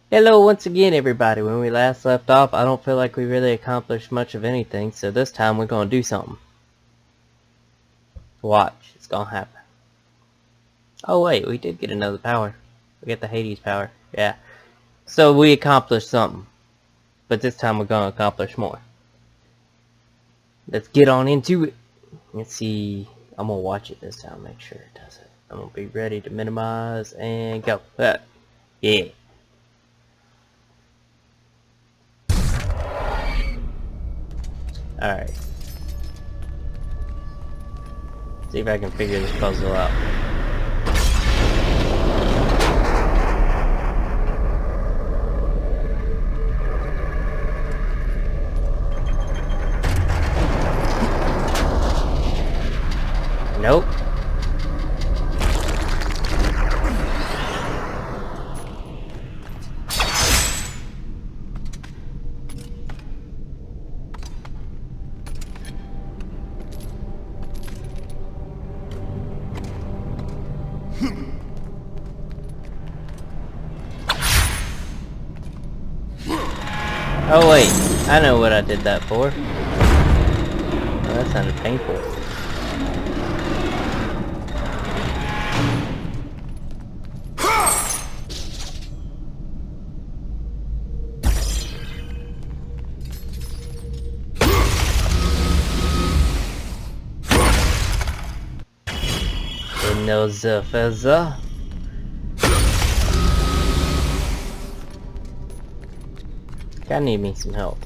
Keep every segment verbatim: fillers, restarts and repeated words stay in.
Hello once again everybody. When we last left off, I don't feel like we really accomplished much of anything, so this time we're gonna do something. Watch, it's gonna happen. Oh wait, we did get another power. We get the Hades power, yeah. So we accomplished something. But this time we're gonna accomplish more. Let's get on into it. Let's see, I'm gonna watch it this time, make sure it does it. I'm gonna be ready to minimize and go. Uh, yeah. Alright. See if I can figure this puzzle out. Nope. Oh wait, I know what I did that for. Oh, that sounded painful. Another feather. I need me some help.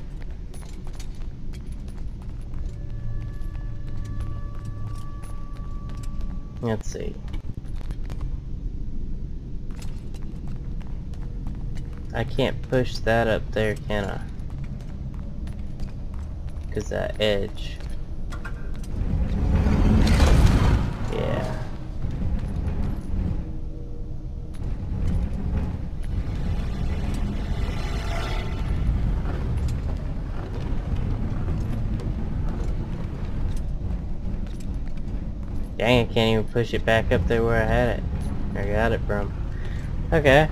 Let's see. I can't push that up there, can I? Because that edge. Yeah. Dang, I can't even push it back up there where I had it. I got it from. Okay.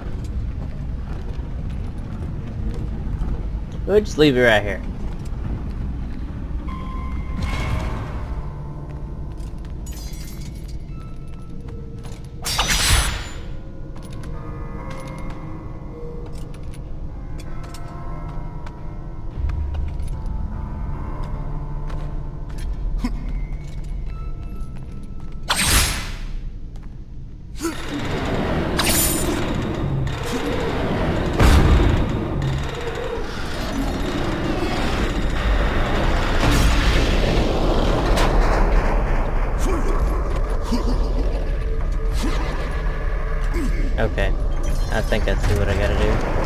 We'll just leave it right here. Okay, I think I see what I gotta do.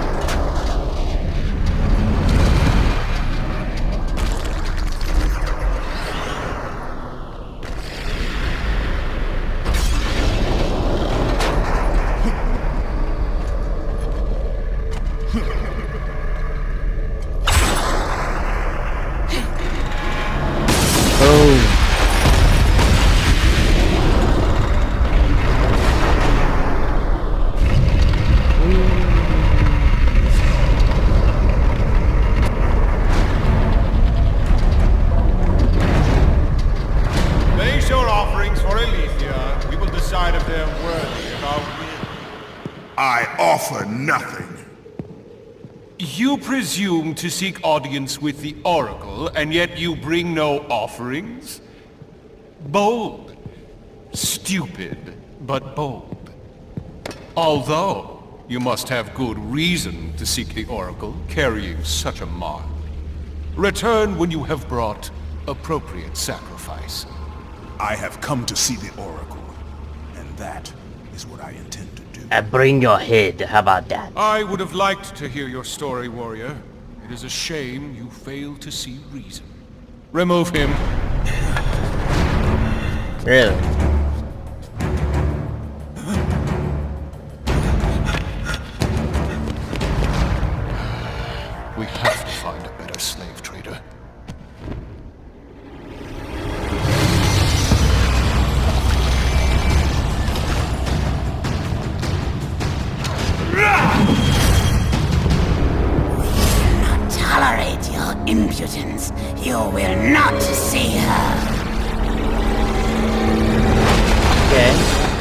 Boom. I offer nothing. You presume to seek audience with the Oracle, and yet you bring no offerings? Bold. Stupid, but bold. Although, you must have good reason to seek the Oracle, carrying such a mark. Return when you have brought appropriate sacrifice. I have come to see the Oracle, and that is what I intend to do. I bring your head, how about that? I would have liked to hear your story, warrior. It is a shame you fail to see reason. Remove him. Really? We have to find a better slave trader. You will not see her. Okay.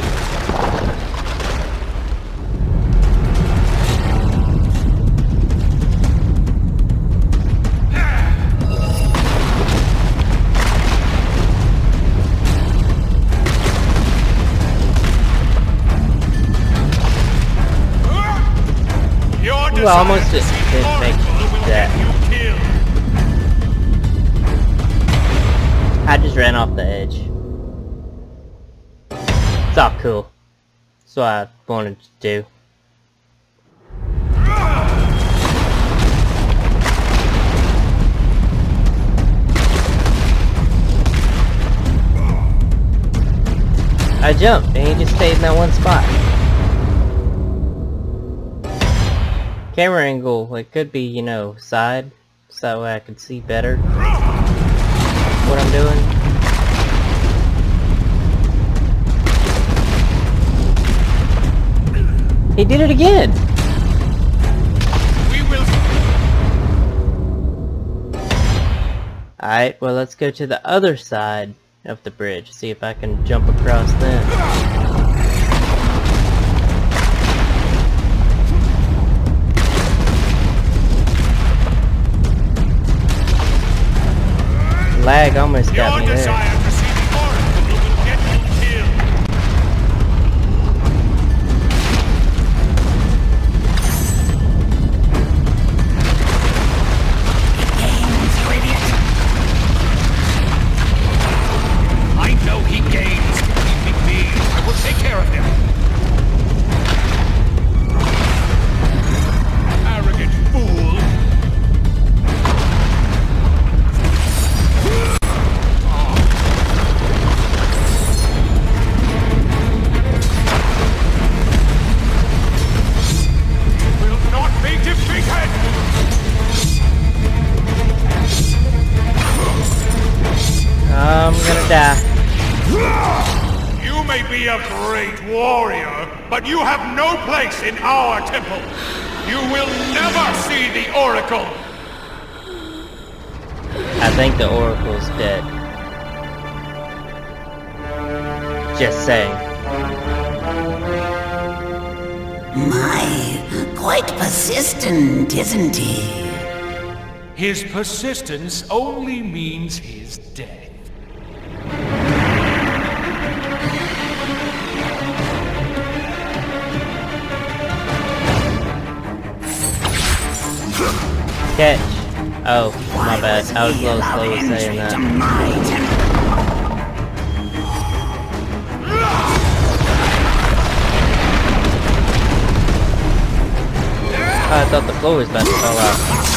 Well, almost didn't make that. I just ran off the edge. It's all cool. That's what I wanted to do. I jumped and he just stayed in that one spot. Camera angle, it could be, you know, side, so that way I could see better what I'm doing. He did it again! We will. Alright, well let's go to the other side of the bridge, see if I can jump across then. Lag almost got me there. Your desire to see the oracle will get you killed. Games, you idiot. I know he gains. Leave me be. I will take care of him. Arrogant fool. I'm gonna die. You may be a great warrior, but you have no place in our temple. You will never see the oracle. I think the oracle's dead. Just saying. My, quite persistent, isn't he? His persistence only means his death. Catch. Oh, my bad. I was a little slow with saying that. Oh, I thought the floor was about to fall out.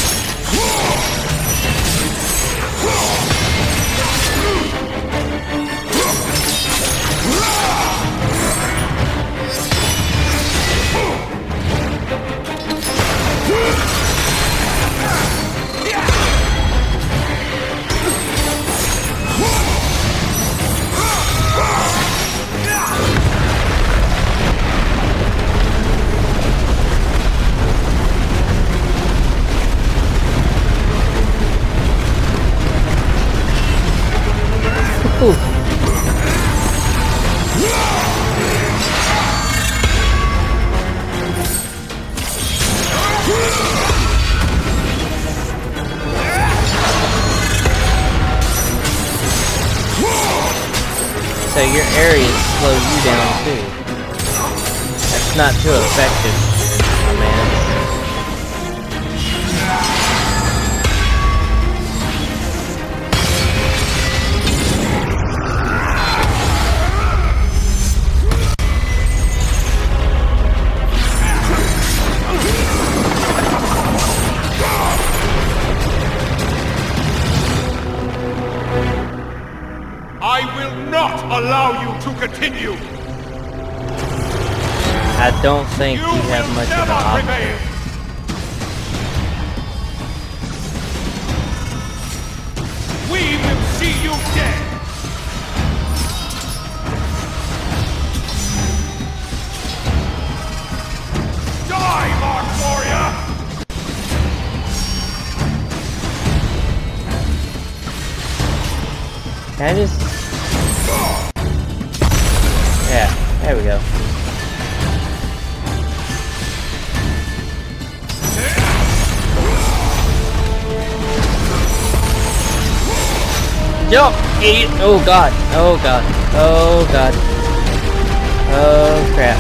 So your areas slow you down too. That's not too effective, my man. I will not allow you to continue. I don't think you, You have will much of never an option. prevail. We will see you dead. Die, Mark Warrior! Can I just... Yeah, there we go. Jump! Idiot! Oh god! Oh god! Oh god! Oh crap!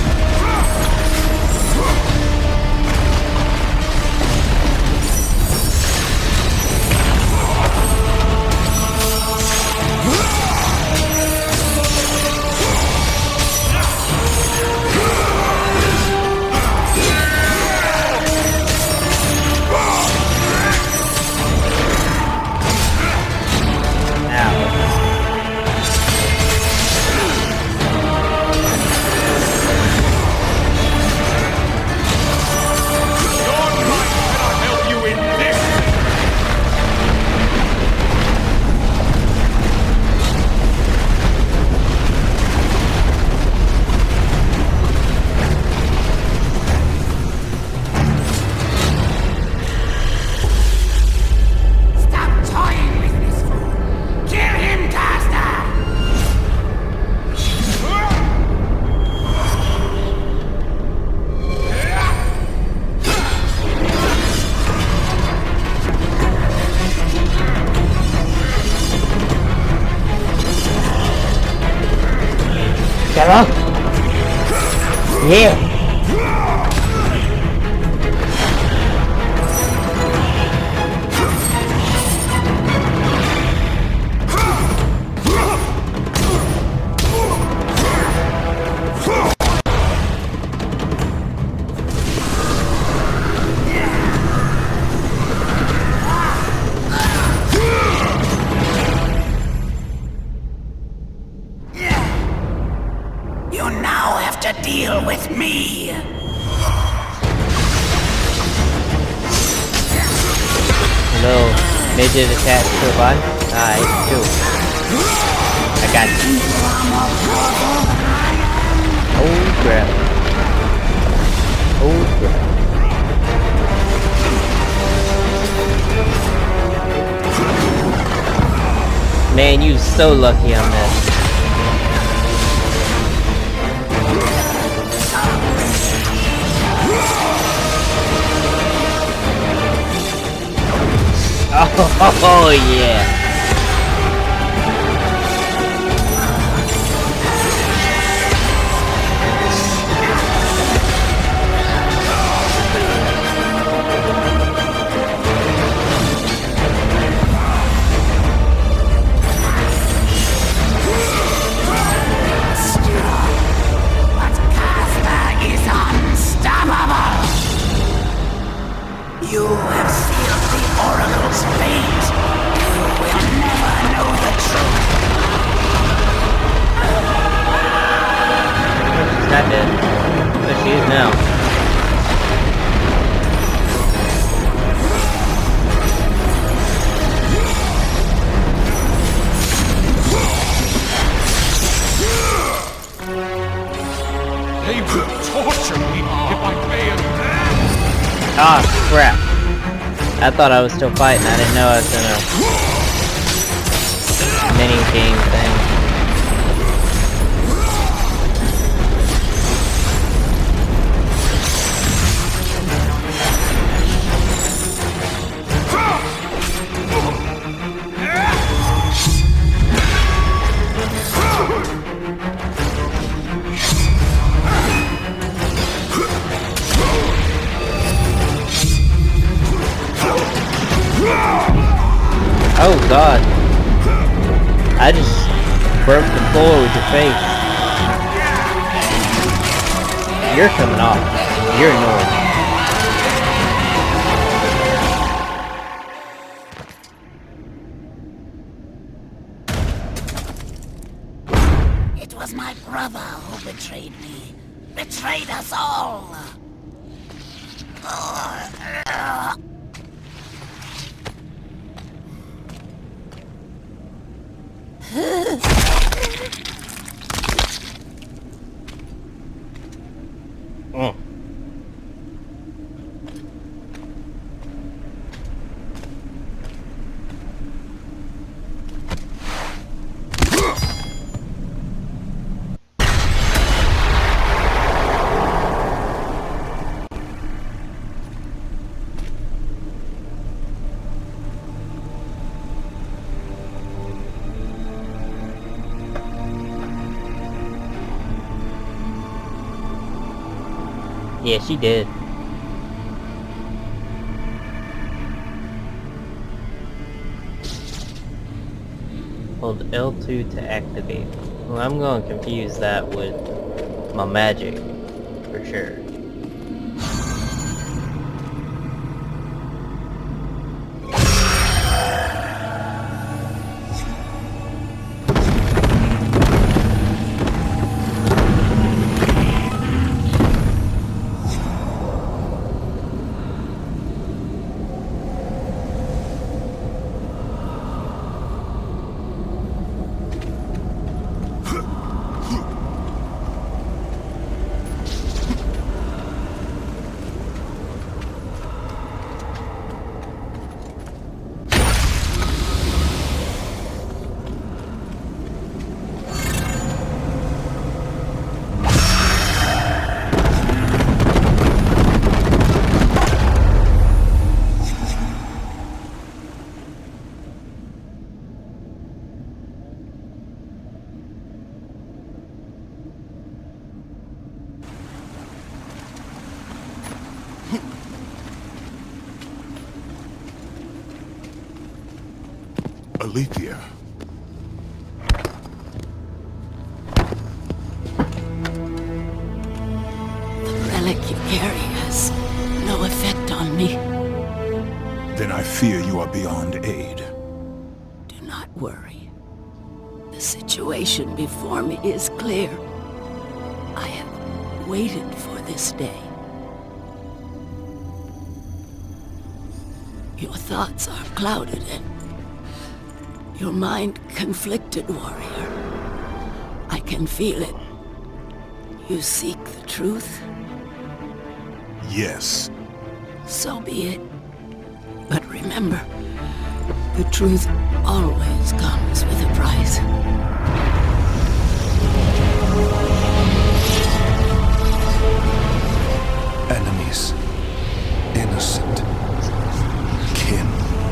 Hello? Yeah. You now have to deal with me. Hello, midget attached to a body? Nice, cool. I got you. Oh crap. Oh crap. Man, you so lucky on this. Oh yeah. But Casper is unstoppable. You have sealed the Oracle's fate. You will never know the truth. She's not dead. But she is now. They will torture me if I fail. Ah, crap. I thought I was still fighting. I didn't know I was in a mini game thing. Oh god. I just broke the floor with your face. You're coming off. You're annoying. It was my brother who betrayed me. Betrayed us all. Mm. Yeah, she did. Hold L two to activate. Well, I'm going to confuse that with my magic, for sure. Alethea. The relic you carry has no effect on me. Then I fear you are beyond aid. Do not worry. The situation before me is clear. I have waited for this day. Your thoughts are clouded and your mind conflicted, warrior. I can feel it. You seek the truth? Yes. So be it. But remember, the truth always comes with a price. Enemies. Innocent. Kin.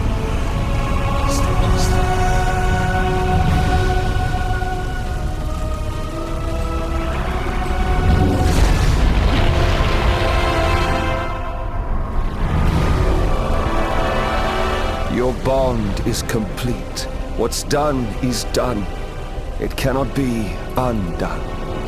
Your bond is complete. What's done is done. It cannot be undone.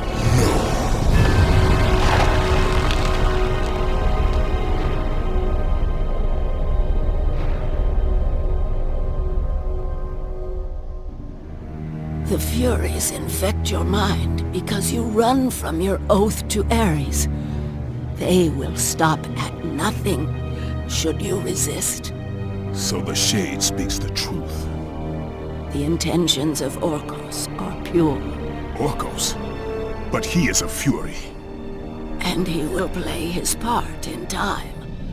The Furies infect your mind because you run from your oath to Ares. They will stop at nothing should you resist. So the Shade speaks the truth. The intentions of Orcos are pure. Orcos? But he is a Fury. And he will play his part in time.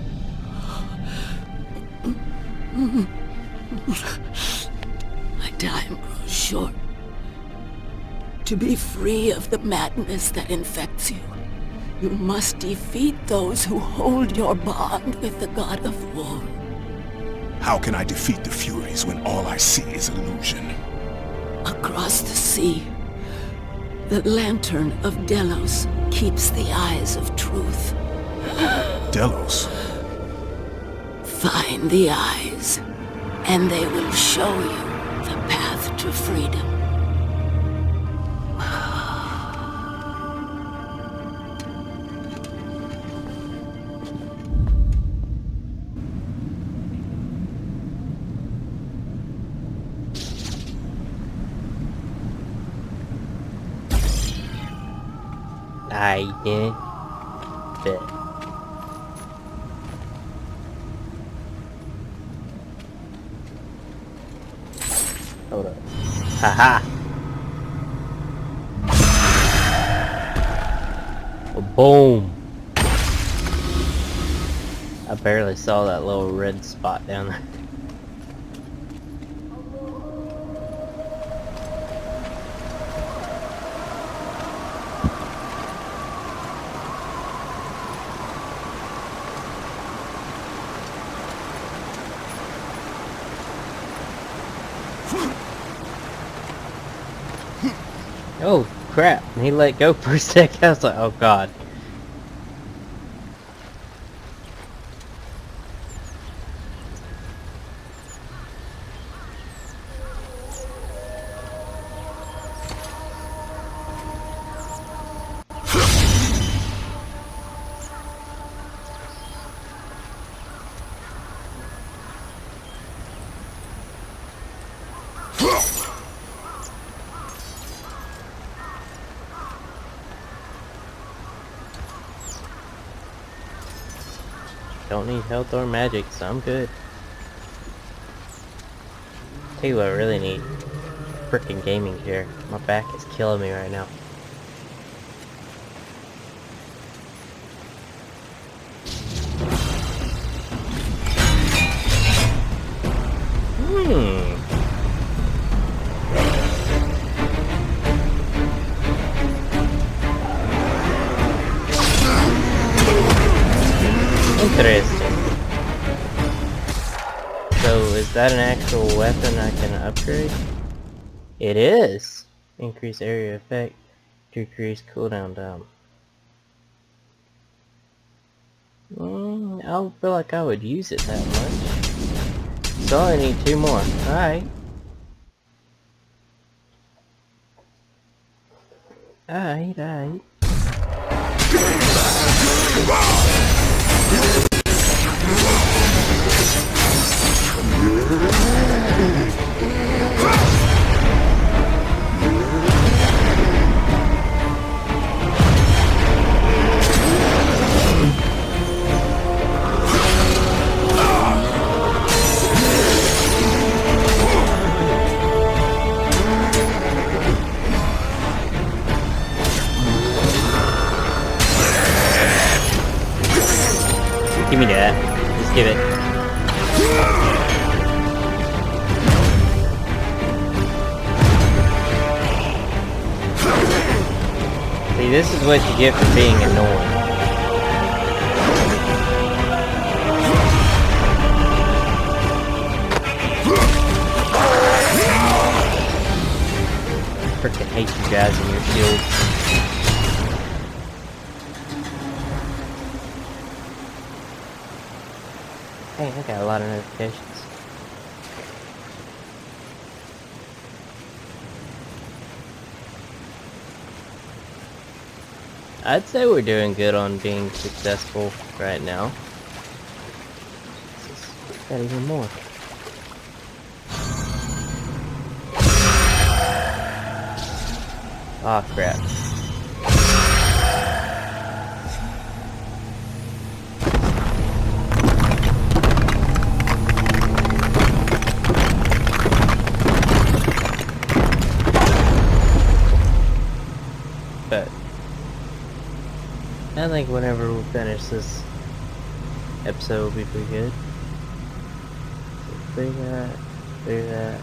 My time grows short. To be free of the madness that infects you, you must defeat those who hold your bond with the god of war. How can I defeat the Furies when all I see is illusion? Across the sea, the lantern of Delos keeps the eyes of truth. Delos? Find the eyes, and they will show you the path to freedom. I did. Bet. Hold up. Haha. Oh, boom. I barely saw that little red spot down there. Oh crap, and he let go for a second. I was like, oh god. don't need health or magic, so I'm good. Tell you what I really need. Frickin' gaming chair. My back is killing me right now. Hmm. Interesting. So, is that an actual weapon I can upgrade? It is! Increase area effect, decrease cooldown down. Mm, I don't feel like I would use it that much. So I need two more. Alright. Alright, alright. Give me that. Just give it. See, this is what you get for being annoying. I freaking hate you guys and your shields. Hey, I got a lot of notifications. I'd say we're doing good on being successful right now. Got even more. Aw, oh, crap. But I think whenever we finish this episode will be pretty good. So do that, do that.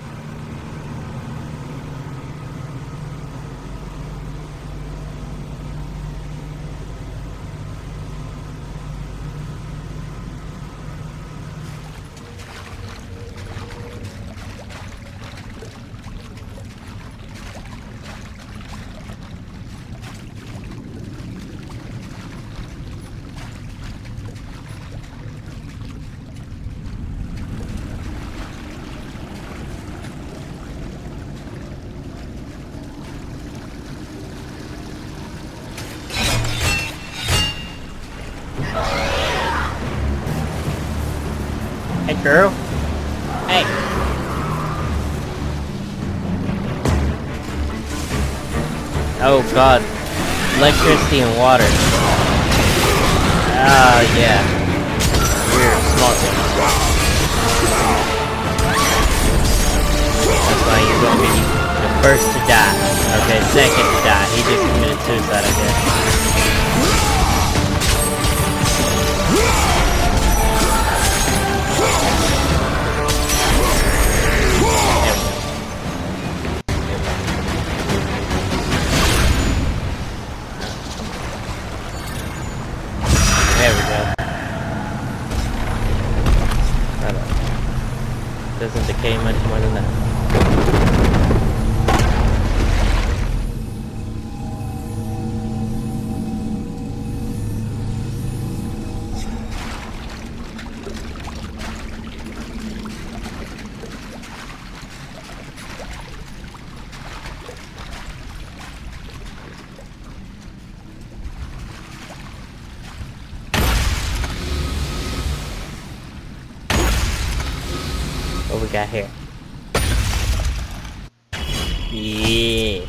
Hey girl. Hey. Oh god. Electricity and water. Ah, uh, yeah. You're smart one. That's why you're gonna be the first to die. Okay, second to die. He just committed suicide, I guess. There we go. Doesn't decay much more than that. What we got here? Yeah.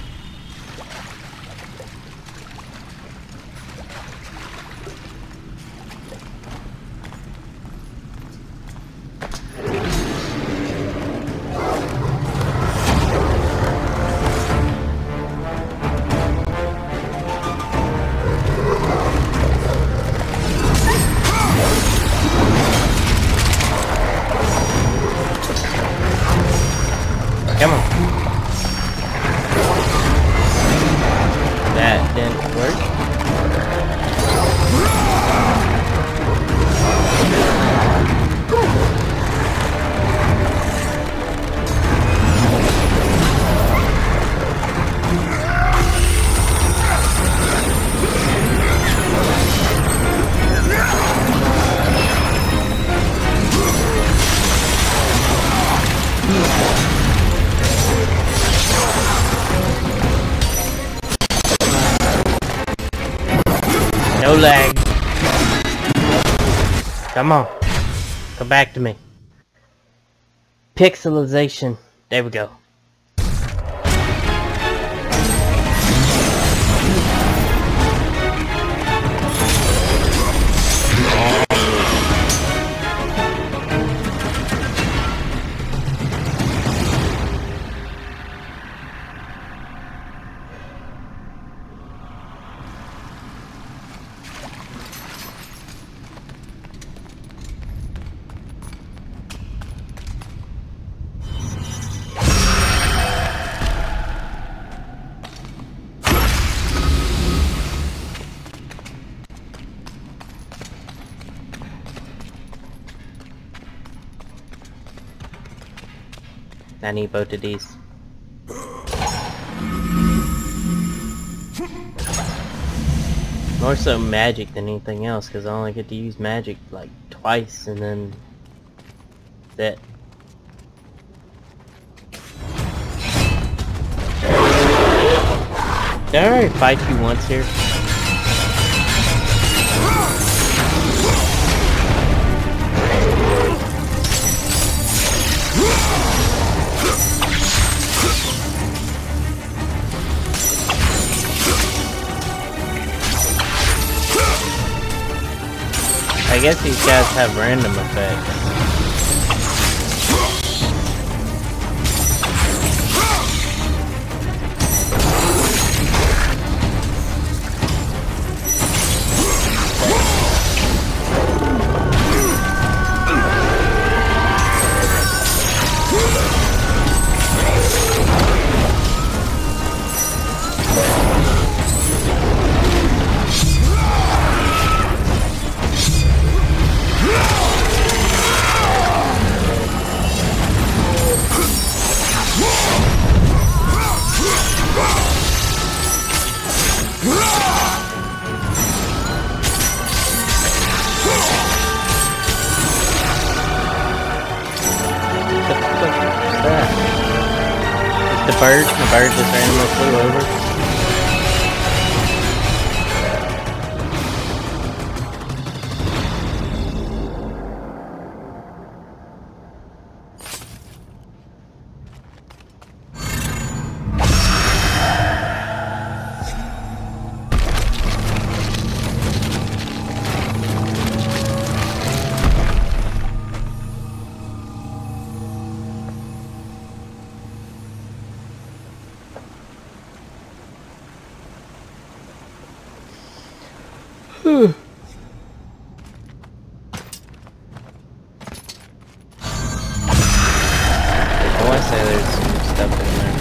That didn't work. No lag. Come on. Come back to me. Pixelization. There we go. I need both of these. More so magic than anything else, because I only get to use magic like twice, and then that. Did I already fight you once here? I guess these guys have random effects. The bird, the bird just randomly flew over. I want to say there's some stuff in there.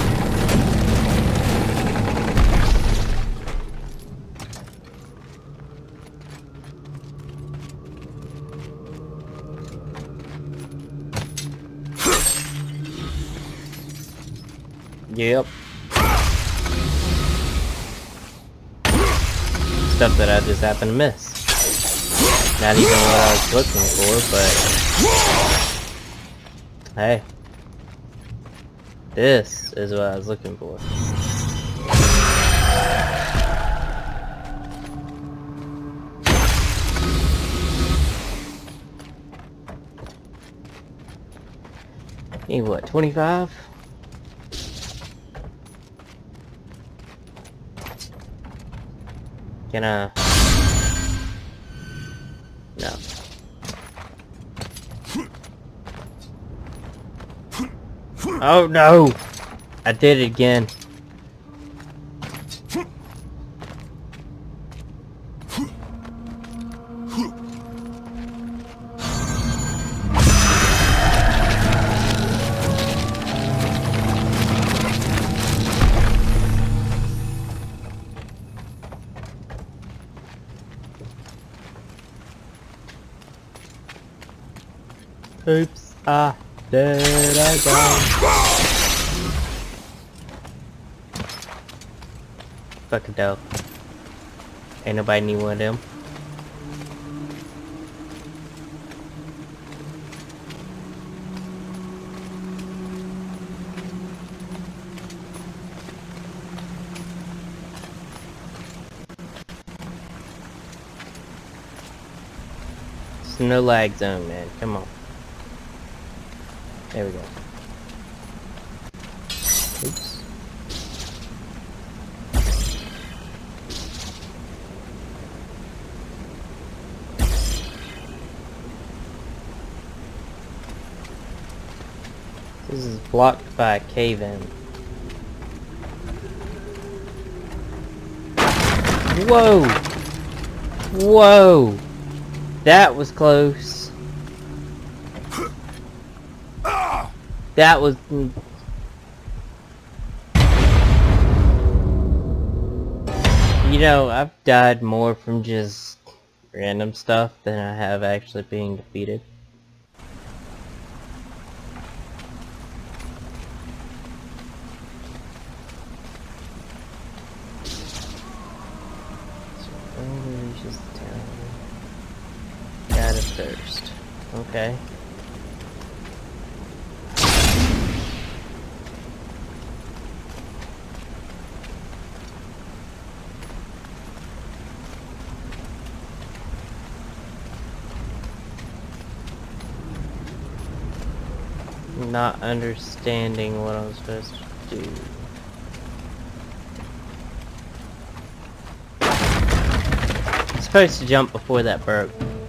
Yep. Stuff that I just happened to miss. Not even what I was looking for, but hey, this is what I was looking for. Need what, twenty-five? Can I? No. Oh no! I did it again. Oops, I did again. Fucking dope. Ain't nobody need one of them. It's no lag zone, man. Come on. There we go. Oops. This is blocked by a cave-in. Whoa! Whoa! That was close. That was... You know, I've died more from just random stuff than I have actually being defeated. Thirst. Okay. Not understanding what I'm supposed to do. I'm supposed to jump before that broke.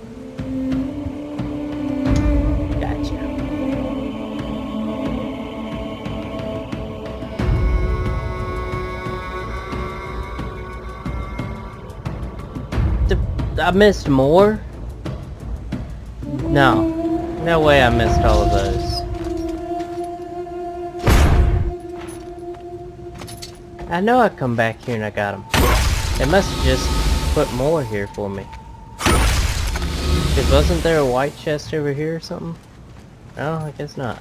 I missed more? No. No way I missed all of those. I know I come back here and I got them. They must have just put more here for me. Because wasn't there a white chest over here or something? No, I guess not.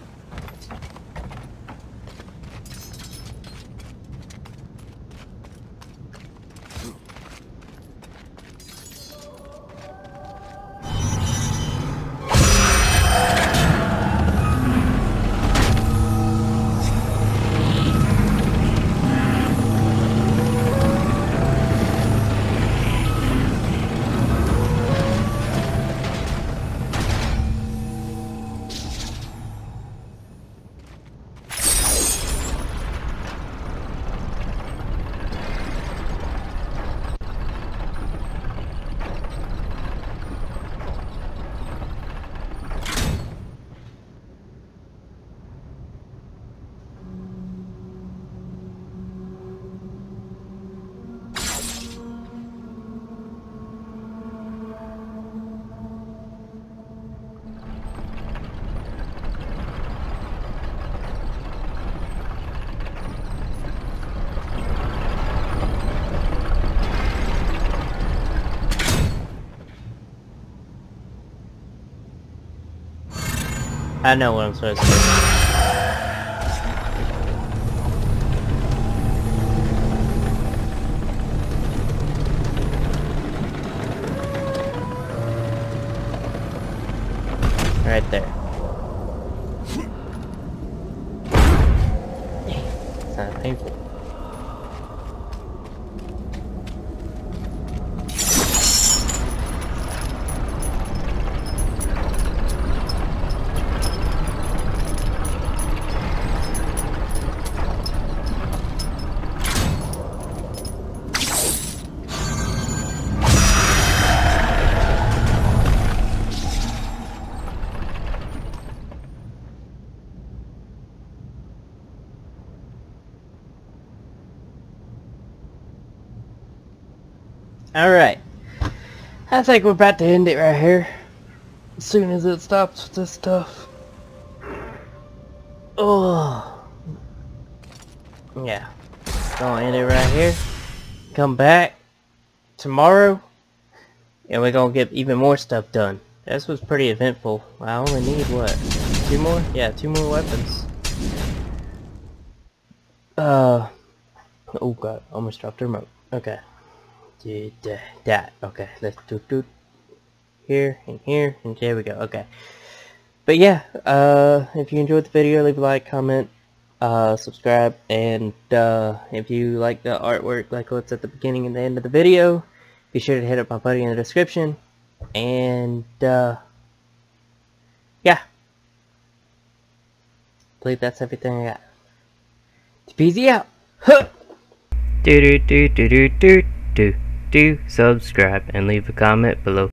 I know what I'm supposed to do. Right there. It's not painful. Alright. I think we're about to end it right here. As soon as it stops with this stuff. Oh. Yeah. Gonna end it right here. Come back tomorrow. And we're gonna get even more stuff done. This was pretty eventful. I only need, what, two more? Yeah, two more weapons. Uh, oh god, almost dropped the remote. Okay. Did that. Okay, let's do do here and here and there we go. Okay. But yeah, uh, if you enjoyed the video, leave a like, comment, uh, subscribe, and uh, if you like the artwork like what's at the beginning and the end of the video, be sure to hit up my buddy in the description. And uh, yeah, I believe that's everything I got. Peasy out. Huh. Do do do do do do do do subscribe and leave a comment below.